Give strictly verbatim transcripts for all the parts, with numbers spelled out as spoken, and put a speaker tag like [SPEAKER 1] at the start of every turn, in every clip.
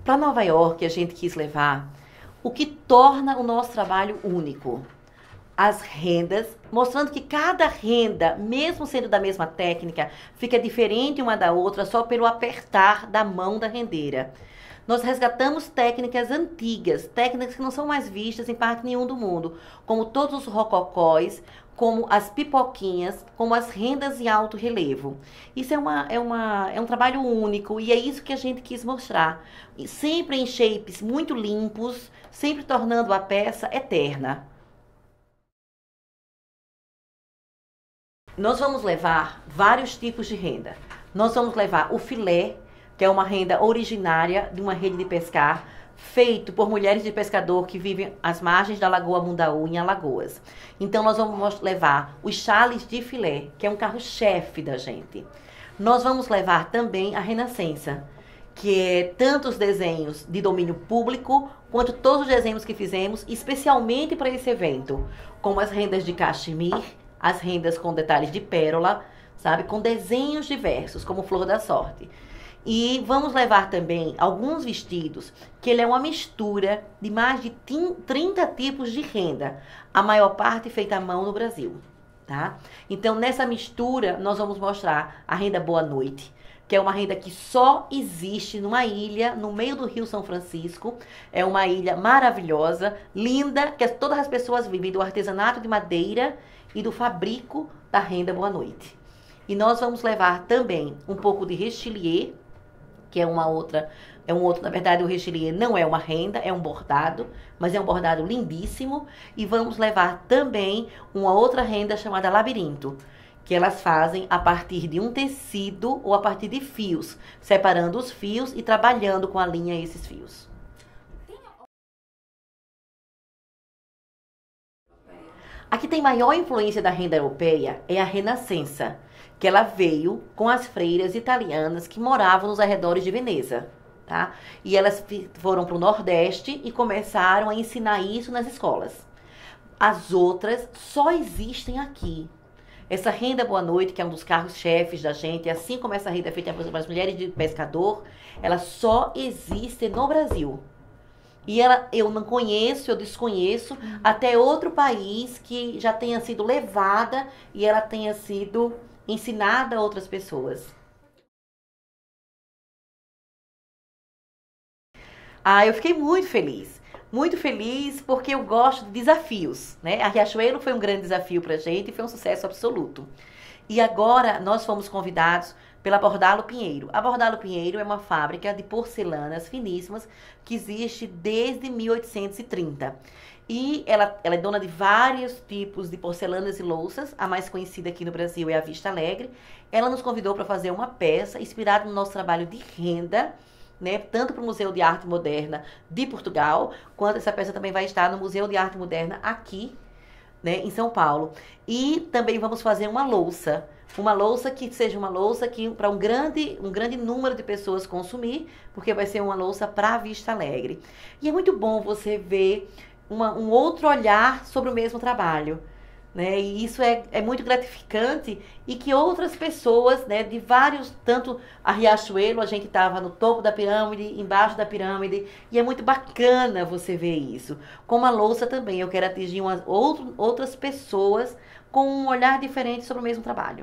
[SPEAKER 1] Para Nova York, a gente quis levar o que torna o nosso trabalho único. As rendas, mostrando que cada renda, mesmo sendo da mesma técnica, fica diferente uma da outra só pelo apertar da mão da rendeira. Nós resgatamos técnicas antigas, técnicas que não são mais vistas em parte nenhum do mundo, como todos os rococós, como as pipoquinhas, como as rendas em alto relevo. Isso é, uma, é, uma, é um trabalho único e é isso que a gente quis mostrar. E sempre em shapes muito limpos, sempre tornando a peça eterna. Nós vamos levar vários tipos de renda. Nós vamos levar o filé, que é uma renda originária de uma rede de pescar, feito por mulheres de pescador que vivem às margens da Lagoa Mundaú, em Alagoas. Então, nós vamos levar os chales de filé, que é um carro-chefe da gente. Nós vamos levar também a renascença, que é tanto os desenhos de domínio público, quanto todos os desenhos que fizemos, especialmente para esse evento, como as rendas de cachemir, as rendas com detalhes de pérola, sabe, com desenhos diversos, como Flor da Sorte. E vamos levar também alguns vestidos, que ele é uma mistura de mais de trinta tipos de renda, a maior parte feita à mão no Brasil, tá? Então, nessa mistura, nós vamos mostrar a renda Boa Noite, que é uma renda que só existe numa ilha, no meio do Rio São Francisco. É uma ilha maravilhosa, linda, que todas as pessoas vivem do artesanato de madeira e do fabrico da renda Boa Noite. E nós vamos levar também um pouco de rechilier, que é uma outra, é um outro, na verdade o rechilier não é uma renda, é um bordado, mas é um bordado lindíssimo. E vamos levar também uma outra renda chamada labirinto, que elas fazem a partir de um tecido ou a partir de fios, separando os fios e trabalhando com a linha esses fios. A que tem maior influência da renda europeia é a Renascença, que ela veio com as freiras italianas que moravam nos arredores de Veneza, tá? E elas foram para o Nordeste e começaram a ensinar isso nas escolas. As outras só existem aqui. Essa renda Boa Noite, que é um dos carros-chefes da gente, assim como essa renda feita pelas mulheres de pescador, ela só existe no Brasil. E ela, eu não conheço, eu desconheço, uhum. até outro país que já tenha sido levada e ela tenha sido ensinada a outras pessoas. Ah, eu fiquei muito feliz. Muito feliz porque eu gosto de desafios, né? A Riachuelo foi um grande desafio pra gente e foi um sucesso absoluto. E agora nós fomos convidados pela Bordalo Pinheiro. A Bordalo Pinheiro é uma fábrica de porcelanas finíssimas que existe desde mil oitocentos e trinta. E ela, ela é dona de vários tipos de porcelanas e louças. A mais conhecida aqui no Brasil é a Vista Alegre. Ela nos convidou para fazer uma peça inspirada no nosso trabalho de renda, né, tanto para o Museu de Arte Moderna de Portugal, quanto essa peça também vai estar no Museu de Arte Moderna aqui, né, em São Paulo. E também vamos fazer uma louça, uma louça que seja uma louça que para um grande, um grande número de pessoas consumir, porque vai ser uma louça para Vista Alegre. E é muito bom você ver uma, um outro olhar sobre o mesmo trabalho, né? E isso é, é muito gratificante e que outras pessoas, né, de vários, tanto a Riachuelo, a gente estava no topo da pirâmide, embaixo da pirâmide, e é muito bacana você ver isso. Como a louça também, eu quero atingir umas, outro, outras pessoas com um olhar diferente sobre o mesmo trabalho.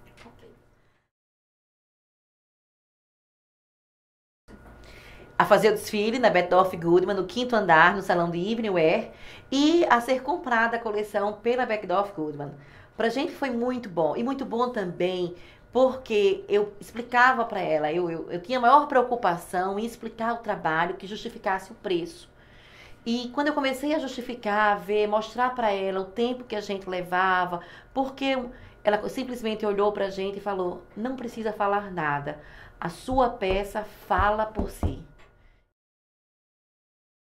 [SPEAKER 1] A fazer o desfile na Bergdorf Goodman, no quinto andar, no salão de Evening Wear, e a ser comprada a coleção pela Bergdorf Goodman. Pra gente foi muito bom, e muito bom também porque eu explicava para ela, eu, eu, eu tinha a maior preocupação em explicar o trabalho que justificasse o preço. E quando eu comecei a justificar, ver, mostrar para ela o tempo que a gente levava, porque ela simplesmente olhou pra gente e falou, não precisa falar nada, a sua peça fala por si.